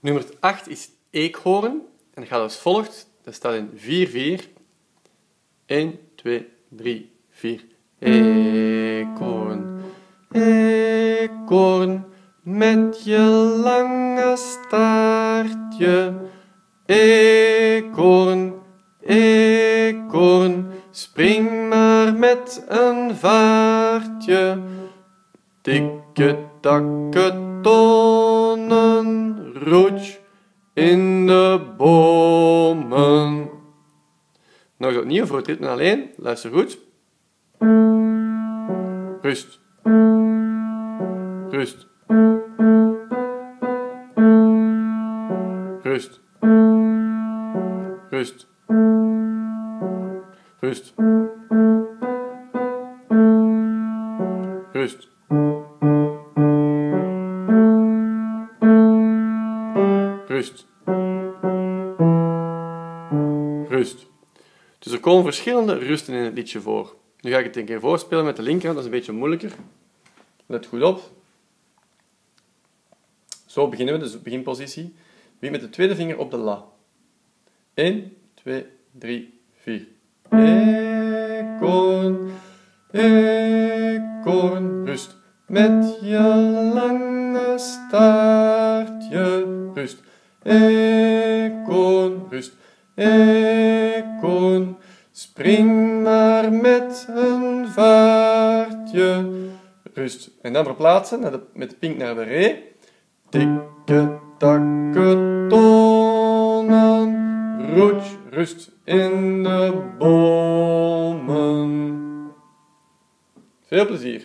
Nummer 8 is eekhoorn. En dat gaat als volgt. Dat staat in 4-4. 1, 2, 3, 4. Eekhoorn, eekhoorn, met je lange staartje. Eekhoorn, eekhoorn, spring maar met een vaartje. Tikke takke tonen, roets in de bomen. Nog eens opnieuw voor het ritme alleen. Luister goed. Rust. Rust. Rust. Rust. Rust. Rust. Rust. Rust. Dus er komen verschillende rusten in het liedje voor. Nu ga ik het een keer voorspelen met de linkerhand, dat is een beetje moeilijker. Let goed op. Zo beginnen we, dus de beginpositie. Begin met de tweede vinger op de la. 1, 2, 3, 4. Eekhoorn, eekhoorn, rust. Met je lange staartje, rust. Eekhoorn, rust. Eekhoorn, spring maar met een vaartje, rust. En dan verplaatsen met de pink naar de re. Tikke takke tonen, roets, rust in de bomen. Veel plezier.